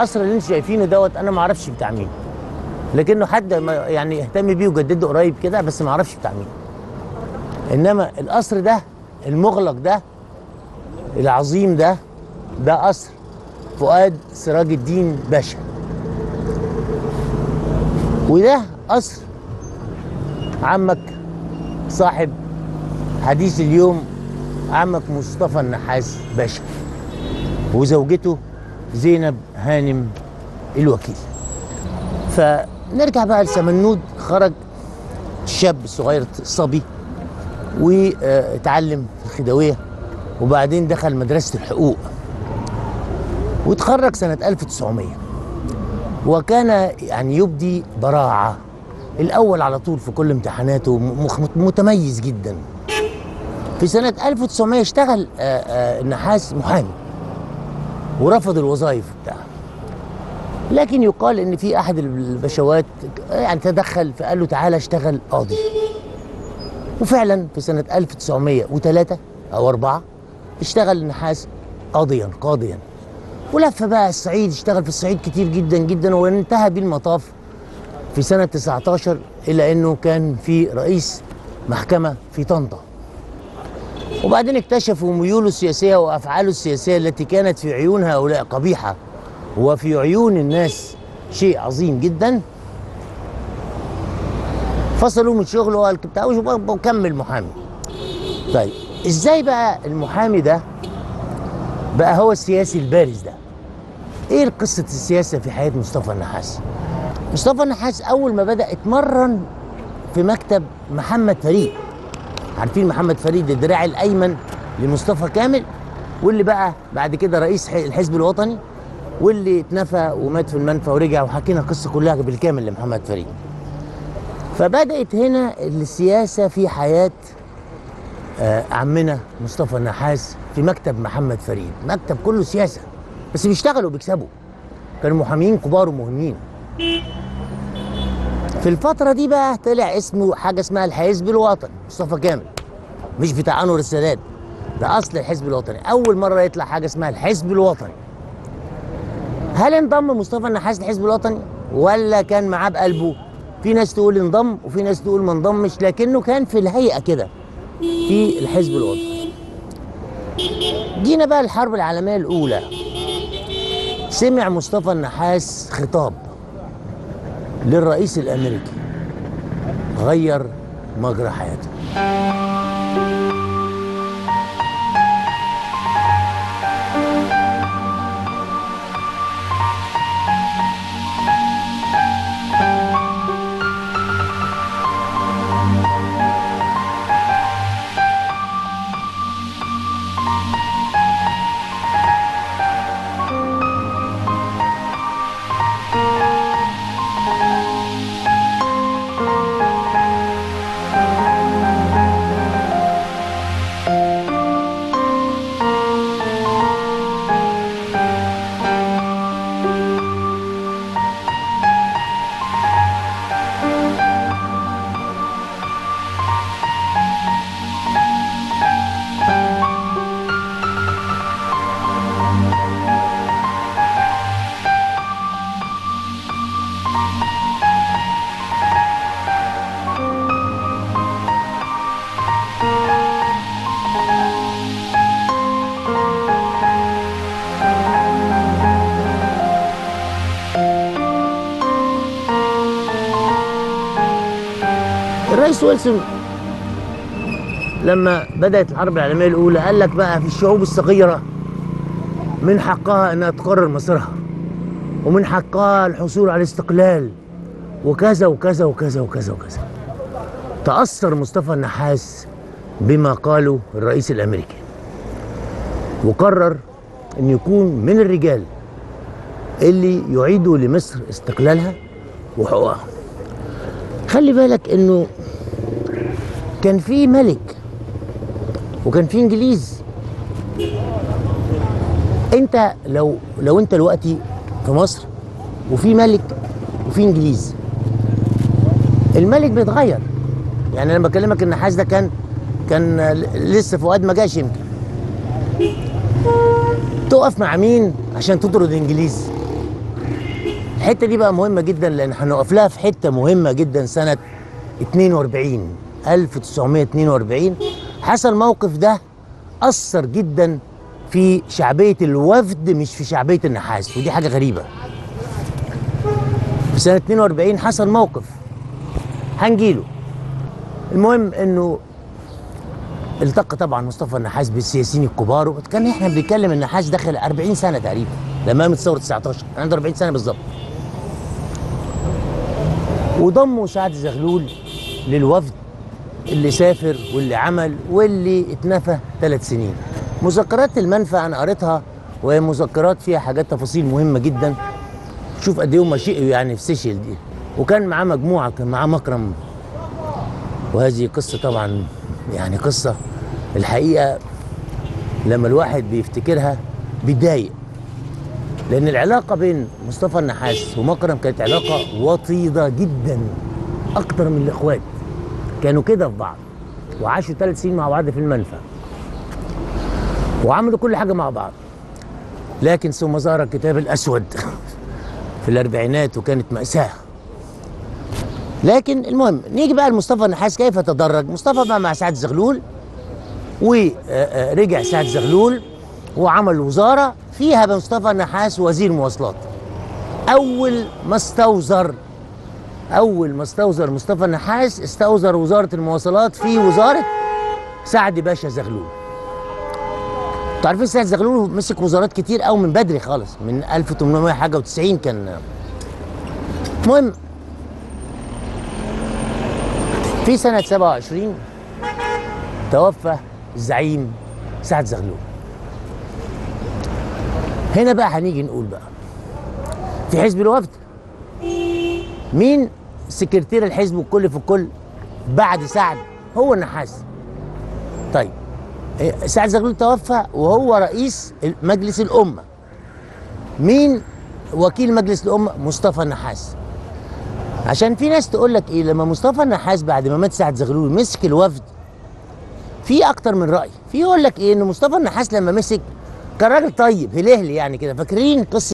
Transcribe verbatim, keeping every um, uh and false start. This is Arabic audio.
القصر اللي انتوا شايفينه دوت انا ما اعرفش بتاع مين، لكنه حد يعني اهتم بيه وجدده قريب كده، بس ما اعرفش بتاع مين. انما القصر ده المغلق ده العظيم ده ده قصر فؤاد سراج الدين باشا، وده قصر عمك صاحب حديث اليوم عمك مصطفى النحاس باشا وزوجته زينب هانم الوكيل. فنرجع بقى لسمنود. خرج الشاب الصغير الصبي واتعلم في الخديويه، وبعدين دخل مدرسه الحقوق وتخرج سنه ألف وتسعمية، وكان يعني يبدي براعه، الاول على طول في كل امتحاناته، متميز جدا. في سنه ألف وتسعمية اشتغل النحاس محامي ورفض الوظائف بتاعه، لكن يقال ان في احد البشوات يعني تدخل فقال له تعالى اشتغل قاضي. وفعلا في سنه ألف وتسعمية وتلاتة او أربعة اشتغل النحاس قاضيا قاضيا، ولف بقى الصعيد، اشتغل في الصعيد كتير جدا جدا، وانتهى بيه المطاف في سنه تسعتاشر الى انه كان في رئيس محكمه في طنطا. وبعدين اكتشفوا ميوله السياسيه وافعاله السياسيه التي كانت في عيون هؤلاء قبيحه وفي عيون الناس شيء عظيم جدا، فصلوه من شغله بتاعه وكمل محامي. طيب ازاي بقى المحامي ده بقى هو السياسي البارز ده؟ ايه قصه السياسه في حياه مصطفى النحاس؟ مصطفى النحاس اول ما بدا اتمرن في مكتب محمد فريد. عارفين محمد فريد الدراع الايمن لمصطفى كامل، واللي بقى بعد كده رئيس الحزب الوطني، واللي اتنفى ومات في المنفى ورجع، وحكينا القصه كلها بالكامل لمحمد فريد. فبدات هنا السياسه في حياه عمنا مصطفى النحاس في مكتب محمد فريد، مكتب كله سياسه، بس بيشتغلوا وبيكسبوا، كانوا محامين كبار ومهمين. في الفترة دي بقى طلع اسمه حاجة اسمها الحزب الوطني، مصطفى كامل مش بتاع أنور السادات، ده أصل الحزب الوطني، أول مرة يطلع حاجة اسمها الحزب الوطني. هل انضم مصطفى النحاس للحزب الوطني ولا كان معاه بقلبه؟ في ناس تقول انضم وفي ناس تقول ما انضمش، لكنه كان في الهيئة كده في الحزب الوطني. جينا بقى الحرب العالمية الأولى، سمع مصطفى النحاس خطاب للرئيس الأمريكي غير مجرى حياته. الرئيس ويلسون لما بدأت الحرب العالمية الأولى قال لك بقى في الشعوب الصغيرة من حقها أنها تقرر مصيرها، ومن حقها الحصول على الاستقلال، وكذا وكذا وكذا وكذا وكذا. تأثر مصطفى النحاس بما قاله الرئيس الأمريكي، وقرر أن يكون من الرجال اللي يعيدوا لمصر استقلالها وحقوقها. خلي بالك انه كان في ملك وكان في انجليز. انت لو لو انت دلوقتي في مصر وفي ملك وفي انجليز، الملك بيتغير. يعني انا بكلمك النحاس ده كان كان لسه فؤاد ما جاش، يمكن تقف مع مين عشان تطرد الانجليز؟ الحته دي بقى مهمه جدا لان هنقف لها في حته مهمه جدا. سنه اتنين واربعين ألف وتسعمية اتنين واربعين حصل موقف ده اثر جدا في شعبيه الوفد مش في شعبيه النحاس، ودي حاجه غريبه. في سنه اتنين واربعين حصل موقف هنجيله. المهم انه التقى طبعا مصطفى النحاس بالسياسيين الكبار، وكان احنا بنتكلم النحاس داخل اربعين سنه تقريبا لما قامت ثوره تسعتاشر، عنده اربعين سنه بالظبط. وضموا سعد زغلول للوفد اللي سافر واللي عمل واللي اتنفى ثلاث سنين. مذكرات المنفى انا قريتها، وهي مذكرات فيها حاجات تفاصيل مهمه جدا. شوف قد ايه هم شقوا يعني في سيشيل دي. وكان معاه مجموعه، كان معاه مكرم، وهذه قصه طبعا يعني قصه الحقيقه لما الواحد بيفتكرها بيتضايق، لان العلاقه بين مصطفى النحاس ومكرم كانت علاقه وطيده جدا، اكتر من الاخوات. كانوا كده في بعض وعاشوا ثلاث سنين مع بعض في المنفى وعملوا كل حاجه مع بعض. لكن ثم ظهر الكتاب الاسود في الاربعينات وكانت ماساه. لكن المهم نيجي بقى لمصطفى النحاس كيف تدرج. مصطفى بقى مع سعد زغلول، ورجع سعد زغلول وعمل وزاره فيها مصطفى النحاس وزير مواصلات. اول ما استوزر اول ما استوزر مصطفى النحاس استوزر وزاره المواصلات في وزاره سعد باشا زغلول. انتوا عارفين سعد زغلول مسك وزارات كتير قوي من بدري خالص، من ألف وتمنمية حاجه وتسعين كان. المهم في سنه سبعة وعشرين توفى الزعيم سعد زغلول. هنا بقى هنيجي نقول بقى في حزب الوفد مين سكرتير الحزب والكل في الكل بعد سعد؟ هو النحاس. طيب سعد زغلول توفى وهو رئيس مجلس الأمة. مين وكيل مجلس الأمة؟ مصطفى النحاس. عشان في ناس تقول لك ايه، لما مصطفى النحاس بعد ما مات سعد زغلول مسك الوفد، في اكتر من رأي. في يقول لك ايه، ان مصطفى النحاس لما مسك كان راجل طيب هلهلي يعني كده. فاكرين قصة